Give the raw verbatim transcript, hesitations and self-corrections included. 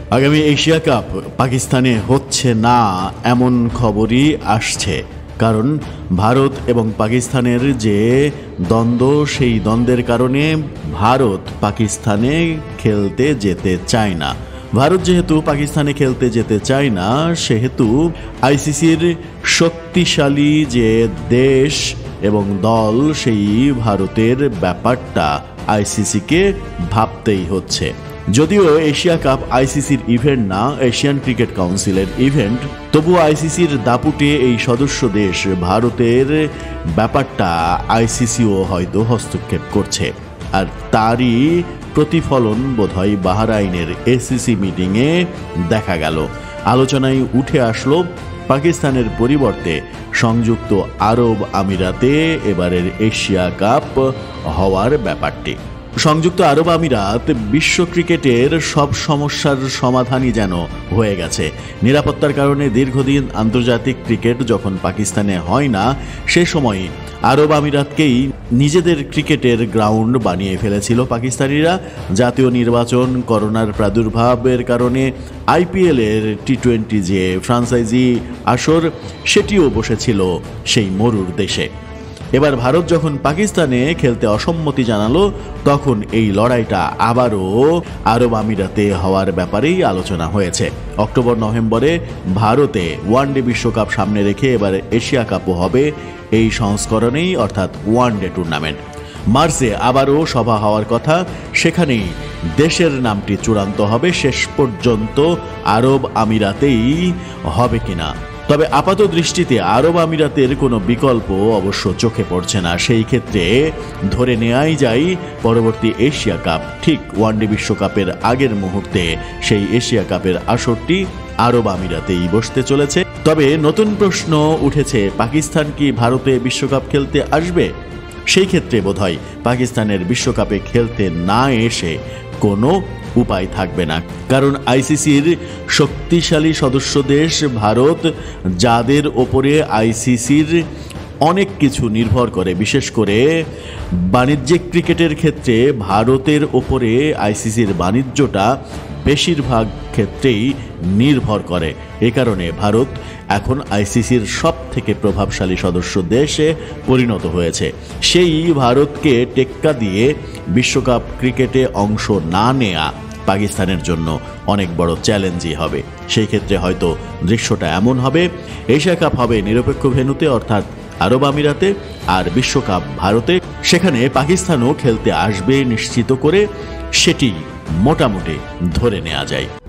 আগামী Asia cup পাকিস্তানে হচ্ছে না এমন খবরই আসছে, কারণ ভারত এবং পাকিস্তানের যে দ্বন্দ্ব, সেই দ্বন্দ্বের কারণে ভারত পাকিস্তানে খেলতে যেতে চায় না। ভারত যেহেতু পাকিস্তানে খেলতে যেতে চায় না, সেহেতু আইসিসির শক্তিশালী যে দেশ এবং দল, সেই ভারতের ব্যাপারটা আইসিসিকে ভাবতেই হচ্ছে। যদিও এশিয়া কাপ আইসিসির ইভেন্ট না, এশিয়ান ক্রিকেট কাউন্সিলের ইভেন্ট, তবু আইসিসির দাপুটে এই সদস্য দেশ ভারতের ব্যাপারটা আইসিসিও হয়তো হস্তক্ষেপ করছে। আর তারই প্রতিফলন বোধহয় বাহরাইনের এসিসি মিটিংয়ে দেখা গেল। আলোচনায় উঠে আসলো পাকিস্তানের পরিবর্তে সংযুক্ত আরব আমিরাতে এবারের এশিয়া কাপ হওয়ার ব্যাপারটি। সংযুক্ত আরব আমিরাত বিশ্ব ক্রিকেটের সব সমস্যার সমাধানই যেন হয়ে গেছে। নিরাপত্তার কারণে দীর্ঘদিন আন্তর্জাতিক ক্রিকেট যখন পাকিস্তানে হয় না, সে সময় আরব আমিরাতকেই নিজেদের ক্রিকেটের গ্রাউন্ড বানিয়ে ফেলেছিল পাকিস্তানিরা। জাতীয় নির্বাচন, করোনার প্রাদুর্ভাবের কারণে আইপিএলের টি টোয়েন্টি যে ফ্রাঞ্চাইজি আসর, সেটিও বসেছিল সেই মরুর দেশে। এবার ভারত যখন পাকিস্তানে খেলতে অসম্মতি জানালো, তখন এই লড়াইটা আবারও আরব আমিরাতে হওয়ার ব্যাপারেই আলোচনা হয়েছে। অক্টোবর নভেম্বরে ভারতে ওয়ানডে বিশ্বকাপ সামনে রেখে এবার এশিয়া কাপও হবে এই সংস্করণেই, অর্থাৎ ওয়ানডে টুর্নামেন্ট। মার্চে আবারও সভা হওয়ার কথা, সেখানেই দেশের নামটি চূড়ান্ত হবে। শেষ পর্যন্ত আরব আমিরাতেই হবে কিনা, তবে আপাত দৃষ্টিতে আরব আমিরাতের কোনো বিকল্প অবশ্য চোখে পড়ছে না। সেই ক্ষেত্রে ধরে নেওয়াই যায় পরবর্তী এশিয়া কাপ ঠিক ওয়ানডে বিশ্বকাপের আগের মুহূর্তে সেই এশিয়া কাপের আসরটি আরব আমিরাতেই বসতে চলেছে। তবে নতুন প্রশ্ন উঠেছে, পাকিস্তান কি ভারতে বিশ্বকাপ খেলতে আসবে? সেই ক্ষেত্রে বোধহয় পাকিস্তানের বিশ্বকাপে খেলতে না এসে কোনো উপায় থাকবে না, কারণ আইসিসির শক্তিশালী সদস্য দেশ ভারত, যাদের ওপরে আইসিসির অনেক কিছু নির্ভর করে, বিশেষ করে বাণিজ্যিক ক্রিকেটের ক্ষেত্রে ভারতের ওপরে আইসিসির বাণিজ্যটা বেশিরভাগ ক্ষেত্রেই নির্ভর করে। এ কারণে ভারত এখন আইসিসির সব থেকে প্রভাবশালী সদস্য দেশে পরিণত হয়েছে। সেই ভারতকে টেক্কা দিয়ে বিশ্বকাপ ক্রিকেটে অংশ না নেয়া পাকিস্তানের জন্য অনেক বড় চ্যালেঞ্জই হবে। সেই ক্ষেত্রে হয়তো দৃশ্যটা এমন হবে, এশিয়া কাপ হবে নিরপেক্ষ ভেন্যুতে, অর্থাৎ আরব আমিরাতে, আর বিশ্বকাপ ভারতে। সেখানে পাকিস্তানও খেলতে আসবে নিশ্চিত করে, সেটি মোটামুটি ধরে নেওয়া যায়।